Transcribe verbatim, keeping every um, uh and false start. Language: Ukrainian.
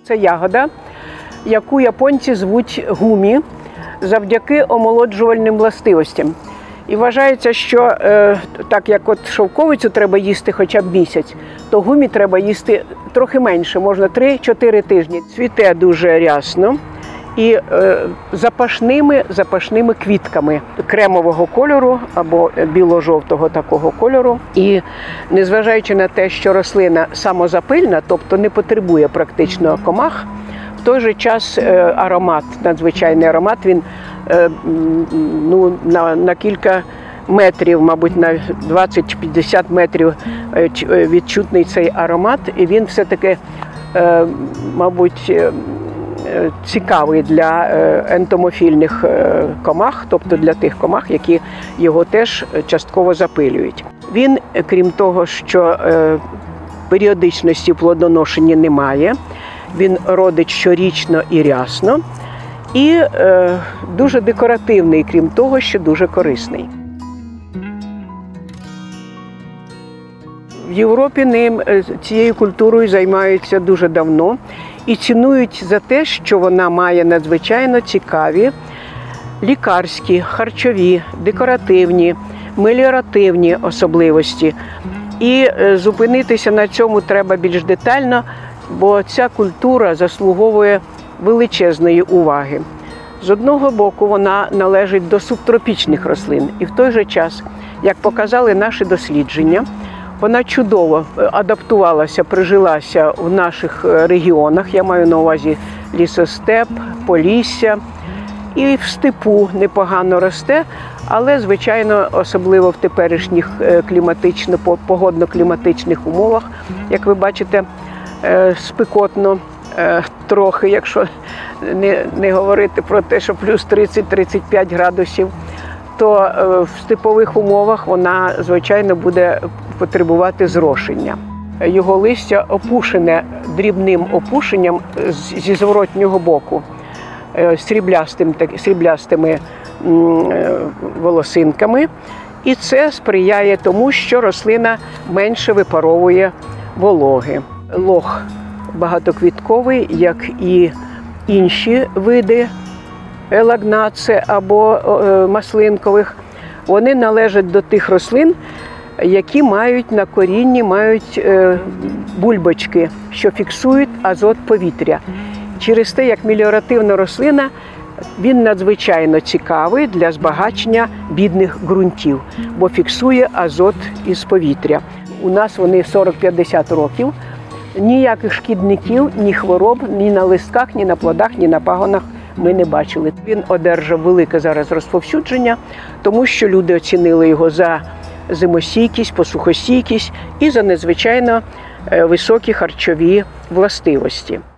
Це ягода, яку японці звуть гумі, завдяки омолоджувальним властивостям. І вважається, що е, так як от шовковицю треба їсти хоча б місяць, то гумі треба їсти трохи менше, можна три-чотири тижні. Цвіте дуже рясно і е, запашними, запашними квітками кремового кольору або біло-жовтого такого кольору. І незважаючи на те, що рослина самозапильна, тобто не потребує практично комах, в той же час е, аромат, надзвичайний аромат, він е, ну, на, на кілька метрів, мабуть, на двадцять-п'ятдесят метрів е, відчутний цей аромат, і він все-таки, е, мабуть, е, цікавий для ентомофільних комах, тобто для тих комах, які його теж частково запилюють. Він, крім того, що періодичності плодоношення немає, він родить щорічно і рясно, і дуже декоративний, крім того, що дуже корисний. В Європі ним, цією культурою займаються дуже давно і цінують за те, що вона має надзвичайно цікаві лікарські, харчові, декоративні, меліоративні особливості. І зупинитися на цьому треба більш детально, бо ця культура заслуговує величезної уваги. З одного боку, вона належить до субтропічних рослин, і в той же час, як показали наші дослідження, вона чудово адаптувалася, прижилася в наших регіонах, я маю на увазі лісостеп, Полісся, і в степу непогано росте, але, звичайно, особливо в теперішніх кліматично, погодно-кліматичних умовах, як ви бачите, спекотно трохи, якщо не, не говорити про те, що плюс тридцять-тридцять п'ять градусів, то в степових умовах вона, звичайно, буде потребувати зрошення. Його листя опушене дрібним опушенням зі зворотнього боку, сріблястим, сріблястими волосинками. І це сприяє тому, що рослина менше випаровує вологи. Лох багатоквітковий, як і інші види елагнаци або маслинкових, вони належать до тих рослин, які мають на корінні мають бульбочки, що фіксують азот повітря. Через те, як меліоративна рослина, він надзвичайно цікавий для збагачення бідних ґрунтів, бо фіксує азот із повітря. У нас вони сорок-п'ятдесят років, ніяких шкідників, ні хвороб, ні на листках, ні на плодах, ні на пагонах ми не бачили. Він одержав велике зараз розповсюдження, тому що люди оцінили його за зимостійкість, посухостійкість і за надзвичайно високі харчові властивості.